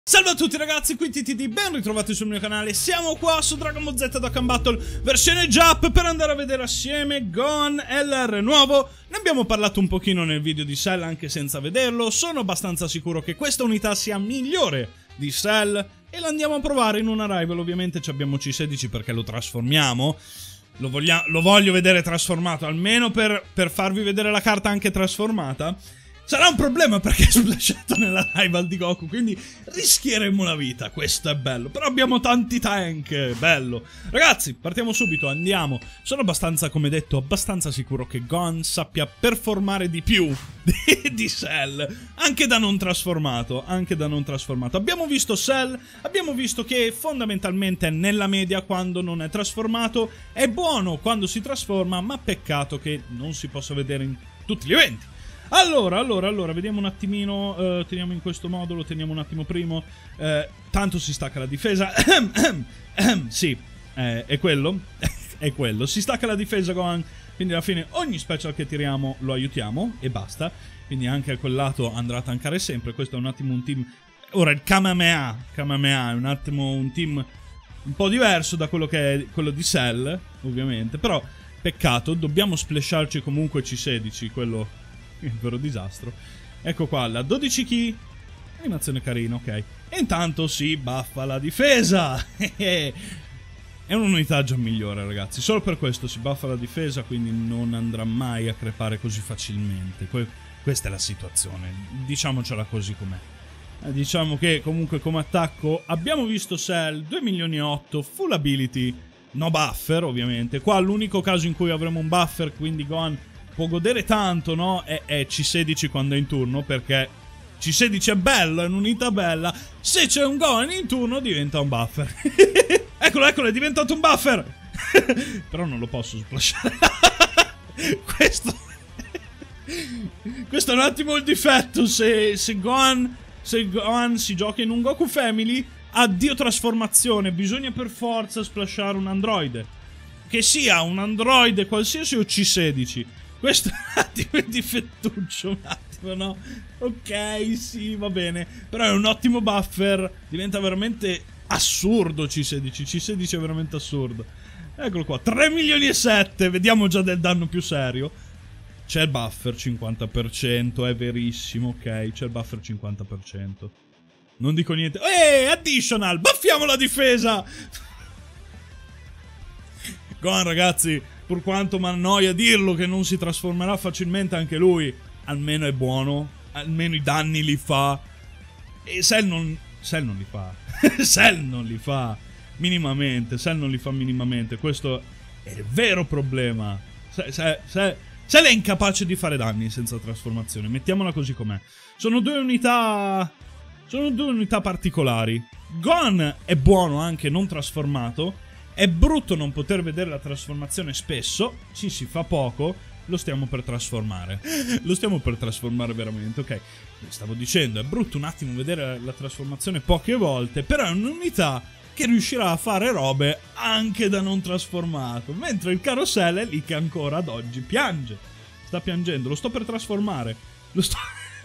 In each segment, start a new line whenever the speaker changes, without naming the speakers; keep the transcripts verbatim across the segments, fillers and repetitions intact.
Salve a tutti ragazzi, qui T T D, ben ritrovati sul mio canale. Siamo qua su Dragon Ball Z Dokkan Battle versione Jap per andare a vedere assieme Gohan L R nuovo. Ne abbiamo parlato un pochino nel video di Cell anche senza vederlo. Sono abbastanza sicuro che questa unità sia migliore di Cell e la andiamo a provare in una rival. Ovviamente ci abbiamo C sedici perché lo trasformiamo. Lo, voglia lo voglio vedere trasformato, almeno per, per farvi vedere la carta anche trasformata. Sarà un problema perché è splashato nella rival di Goku, quindi rischieremo la vita, questo è bello. Però abbiamo tanti tank, bello. Ragazzi, partiamo subito, andiamo. Sono abbastanza, come detto, abbastanza sicuro che Gohan sappia performare di più di, di Cell, anche da non trasformato, anche da non trasformato. Abbiamo visto Cell, abbiamo visto che fondamentalmente nella media quando non è trasformato è buono quando si trasforma, ma peccato che non si possa vedere in tutti gli eventi. Allora, allora, allora, vediamo un attimino, uh, teniamo in questo modo, lo teniamo un attimo primo, uh, tanto si stacca la difesa, sì, eh, è quello, è quello, si stacca la difesa Gohan, quindi alla fine ogni special che tiriamo lo aiutiamo e basta, quindi anche a quel lato andrà a tankare sempre. Questo è un attimo un team, ora il Kamehameha, Kamehameha è un attimo un team un po' diverso da quello che è quello di Cell, ovviamente, però peccato, dobbiamo splasharci comunque C sedici, quello... il vero disastro. Ecco qua, la dodici ki. Animazione carina, ok. E intanto si buffa la difesa. È un'unità già migliore, ragazzi. Solo per questo si buffa la difesa, quindi non andrà mai a crepare così facilmente. Que questa è la situazione. Diciamocela così com'è. Eh, diciamo che comunque come attacco abbiamo visto Cell, due milioni e otto, full ability, no buffer ovviamente. Qua l'unico caso in cui avremo un buffer, quindi Gohan può godere tanto, no? È, è C sedici quando è in turno, perché C sedici è bello, è un'unità bella. Se c'è un Gohan in turno diventa un buffer. Eccolo, eccolo, è diventato un buffer. Però non lo posso splashare. Questo Questo è un attimo il difetto. Se, se Gohan Se Gohan si gioca in un Goku Family, addio trasformazione, bisogna per forza splashare un androide, che sia un androide qualsiasi o C sedici. Questo è un attimo il difettuccio, un attimo, no? Ok, sì, va bene. Però è un ottimo buffer. Diventa veramente assurdo C sedici. C sedici è veramente assurdo. Eccolo qua, tre milioni e sette. Vediamo già del danno più serio. C'è il buffer cinquanta per cento, è verissimo, ok. C'è il buffer cinquanta per cento. Non dico niente. Eeeh, additional, buffiamo la difesa. Gohan, ragazzi, pur quanto mi annoia dirlo che non si trasformerà facilmente anche lui, almeno è buono, almeno i danni li fa. E Cell non... Cell non li fa. Cell non li fa minimamente, Cell non li fa minimamente. Questo è il vero problema. Cell, Cell, Cell è incapace di fare danni senza trasformazione, mettiamola così com'è. Sono due unità... Sono due unità particolari. Gohan è buono anche non trasformato. È brutto non poter vedere la trasformazione spesso. Sì, si fa poco. Lo stiamo per trasformare. Lo stiamo per trasformare veramente, ok. Stavo dicendo, è brutto un attimo vedere la trasformazione poche volte, però è un'unità che riuscirà a fare robe anche da non trasformato. Mentre il caro Cell è lì che ancora ad oggi piange. Sta piangendo, lo sto per trasformare. Lo sto...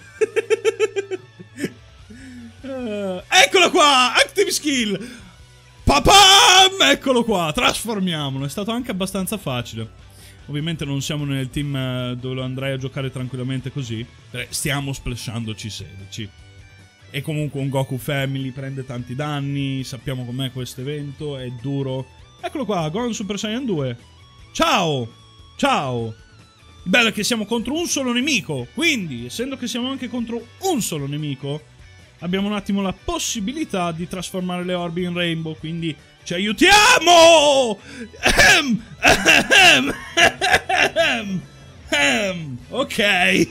uh, eccolo qua! Active skill! Papam! Eccolo qua, trasformiamolo. È stato anche abbastanza facile. Ovviamente non siamo nel team dove lo andrei a giocare tranquillamente così. Stiamo splashando C sedici. E comunque un Goku Family prende tanti danni. Sappiamo com'è questo evento, è duro. Eccolo qua, Gohan Super Saiyan due. Ciao! Ciao! Il bello è che siamo contro un solo nemico. Quindi, essendo che siamo anche contro un solo nemico, abbiamo un attimo la possibilità di trasformare le orbi in rainbow, quindi ci aiutiamo! Ehm, ehm, ehm, ehm, ok.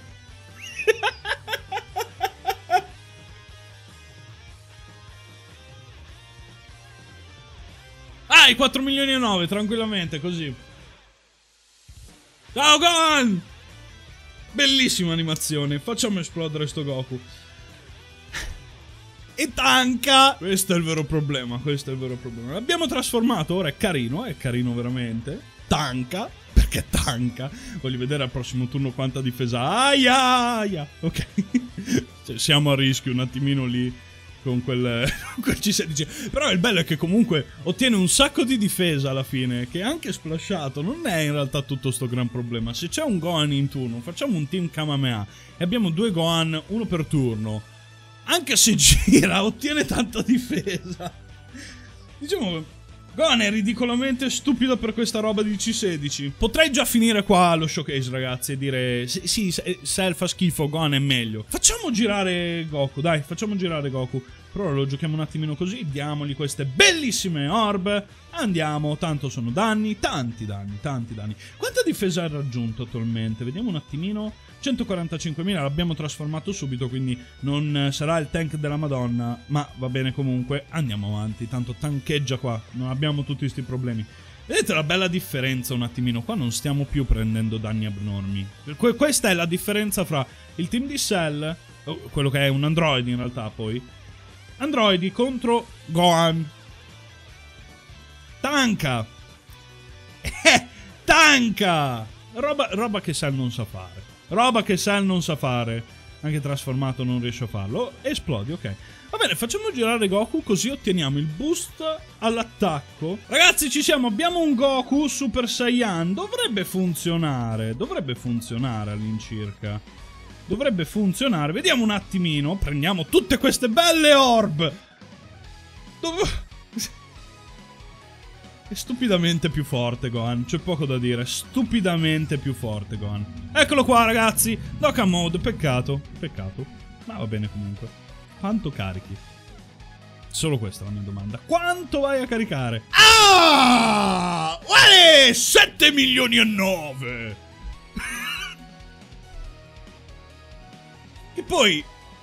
Ah, i quattro milioni e nove, tranquillamente, così. Ciao Gohan! Bellissima animazione, facciamo esplodere sto Goku. E tanca! Questo è il vero problema, questo è il vero problema. L'abbiamo trasformato, ora è carino, è carino veramente. Tanca, perché tanca. Voglio vedere al prossimo turno quanta difesa. Aia, aia. Ok. Cioè, siamo a rischio un attimino lì. con quel, quel C sedici. Però il bello è che comunque ottiene un sacco di difesa alla fine, che anche splashato non è in realtà tutto sto gran problema. Se c'è un Gohan in turno, facciamo un team Kamehameha e abbiamo due Gohan, uno per turno, anche se gira ottiene tanta difesa. Diciamo, Gohan è ridicolamente stupido per questa roba di C sedici. Potrei già finire qua lo showcase, ragazzi, e dire sì, sì, Cell fa schifo, Gohan è meglio. Facciamo girare Goku, dai, facciamo girare Goku. Però lo giochiamo un attimino così, diamogli queste bellissime orb. Andiamo, tanto sono danni, tanti danni, tanti danni. Quanta difesa ha raggiunto attualmente? Vediamo un attimino. centoquarantacinquemila, l'abbiamo trasformato subito, quindi non sarà il tank della Madonna, ma va bene comunque. Andiamo avanti, tanto tancheggia qua, non abbiamo tutti questi problemi. Vedete la bella differenza un attimino, qua non stiamo più prendendo danni abnormi. Que questa è la differenza fra il team di Cell, quello che è un android in realtà poi, androidi contro Gohan. Tanca! Eh, tanca! Roba, roba che Cell non sa fare. Roba che Cell non sa fare. Anche trasformato non riesce a farlo. Esplodi, ok. Va bene, facciamo girare Goku, così otteniamo il boost all'attacco. Ragazzi, ci siamo, abbiamo un Goku Super Saiyan. Dovrebbe funzionare. Dovrebbe funzionare all'incirca. Dovrebbe funzionare. Vediamo un attimino. Prendiamo tutte queste belle orb. Dove... È stupidamente più forte Gohan, c'è poco da dire, stupidamente più forte Gohan. Eccolo qua ragazzi, Dokkan Mode, peccato, peccato, ma va bene comunque. Quanto carichi? Solo questa è la mia domanda, quanto vai a caricare? Ah! Uè, sette milioni e nove! E poi...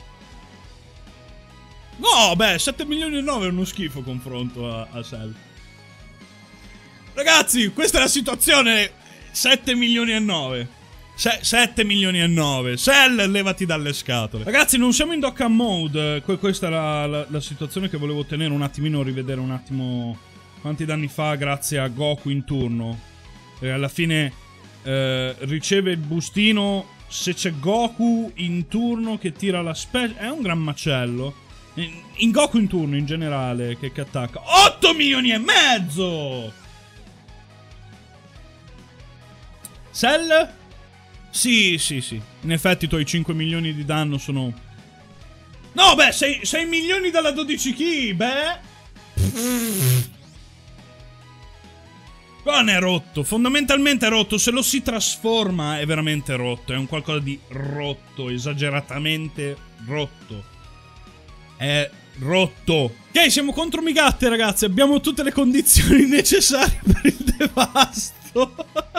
No, beh, sette milioni e nove è uno schifo confronto a, a Cell. Ragazzi, questa è la situazione. Sette milioni e nove. Se sette milioni e nove. Cell, levati dalle scatole. Ragazzi, non siamo in Dokkan Mode. Que questa è la, la, la situazione che volevo tenere un attimino, rivedere un attimo quanti danni fa grazie a Goku in turno. E alla fine eh, riceve il boostino se c'è Goku in turno che tira la special. È un gran macello. In, in Goku in turno in generale che, che attacca. otto milioni e mezzo! Cell? Sì, sì, sì. In effetti i tuoi cinque milioni di danno sono... No, beh, sei milioni dalla dodici chi, beh... Gohan è rotto, fondamentalmente è rotto. Se lo si trasforma è veramente rotto. È un qualcosa di rotto, esageratamente rotto. È rotto. Ok, siamo contro Migatte, ragazzi. Abbiamo tutte le condizioni necessarie per il devasto.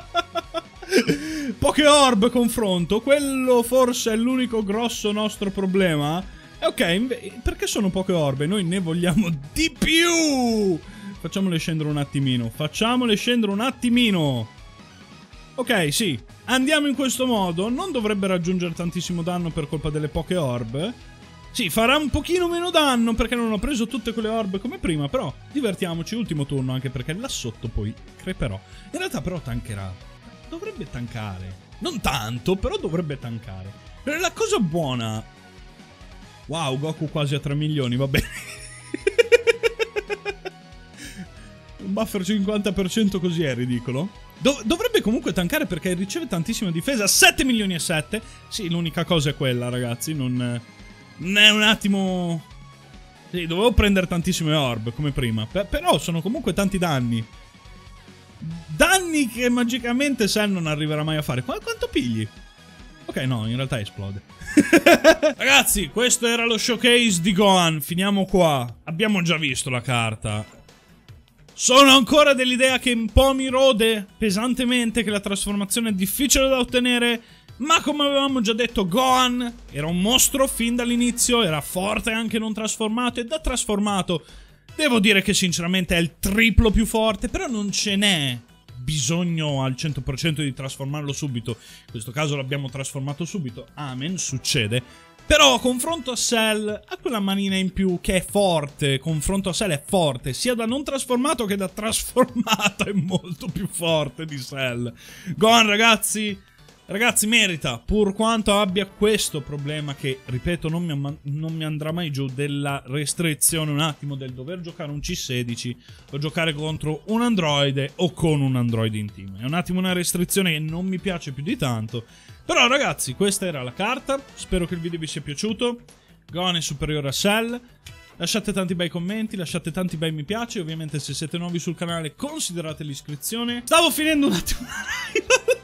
Poche orb confronto. Quello forse è l'unico grosso nostro problema. E ok, perché sono poche orbe? Noi ne vogliamo di più. Facciamole scendere un attimino. Facciamole scendere un attimino. Ok, sì. Andiamo in questo modo. Non dovrebbe raggiungere tantissimo danno per colpa delle poche orb. Sì, farà un pochino meno danno perché non ho preso tutte quelle orb come prima. Però divertiamoci, ultimo turno, anche perché là sotto poi creperò. In realtà però tancherà. Dovrebbe tankare. Non tanto, però dovrebbe tankare. La cosa buona... Wow, Goku quasi a tre milioni, va bene. Un buffer cinquanta per cento così è ridicolo. Dov dovrebbe comunque tankare perché riceve tantissima difesa. sette milioni e sette. Sì, l'unica cosa è quella, ragazzi. Non... Non è un attimo... Sì, dovevo prendere tantissime orb, come prima. P però sono comunque tanti danni. Danni che magicamente Cell non arriverà mai a fare. Qu quanto pigli? Ok, no, in realtà esplode. Ragazzi, questo era lo showcase di Gohan. Finiamo qua. Abbiamo già visto la carta. Sono ancora dell'idea che un po' mi rode pesantemente, che la trasformazione è difficile da ottenere. Ma come avevamo già detto, Gohan era un mostro fin dall'inizio. Era forte anche non trasformato. E da trasformato devo dire che sinceramente è il triplo più forte. Però non ce n'è bisogno al cento per cento di trasformarlo subito. In questo caso l'abbiamo trasformato subito. Amen, succede. Però confronto a Cell ha quella manina in più che è forte. Confronto a Cell è forte. Sia da non trasformato che da trasformato è molto più forte di Cell. Gohan, ragazzi, Ragazzi, merita, pur quanto abbia questo problema che, ripeto, non mi, non mi andrà mai giù, della restrizione un attimo del dover giocare un C sedici o giocare contro un androide o con un androide in team. È un attimo una restrizione che non mi piace più di tanto. Però ragazzi, questa era la carta, spero che il video vi sia piaciuto. Gon è superiore a Cell. Lasciate tanti bei commenti, lasciate tanti bei mi piace. Ovviamente se siete nuovi sul canale considerate l'iscrizione. Stavo finendo un attimo la live.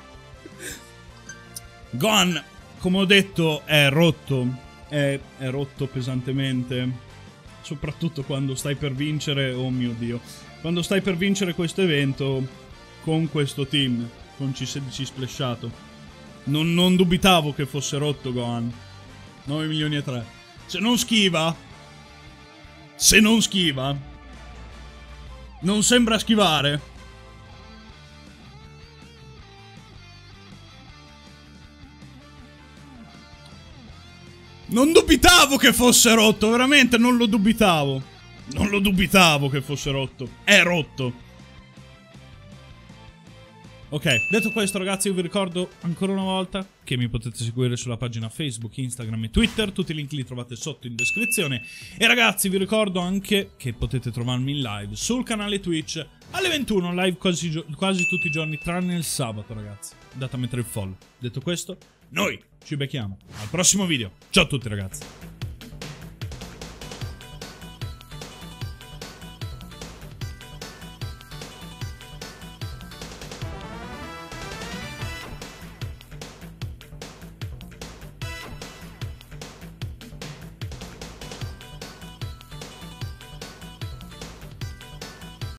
Gon, come ho detto, è rotto. È, è rotto pesantemente. Soprattutto quando stai per vincere, oh mio Dio, quando stai per vincere questo evento con questo team, con C sedici splashato. Non, non dubitavo che fosse rotto Gohan. nove milioni e tre. Se non schiva, se non schiva, non sembra schivare. Non dubitavo che fosse rotto, veramente non lo dubitavo. Non lo dubitavo che fosse rotto. È rotto. Ok, detto questo ragazzi, io vi ricordo ancora una volta che mi potete seguire sulla pagina Facebook, Instagram e Twitter. Tutti i link li trovate sotto in descrizione. E ragazzi, vi ricordo anche che potete trovarmi in live sul canale Twitch alle ventuno, live quasi, quasi tutti i giorni, tranne il sabato ragazzi. Andate a mettere il follow. Detto questo, noi ci becchiamo al prossimo video. Ciao a tutti ragazzi.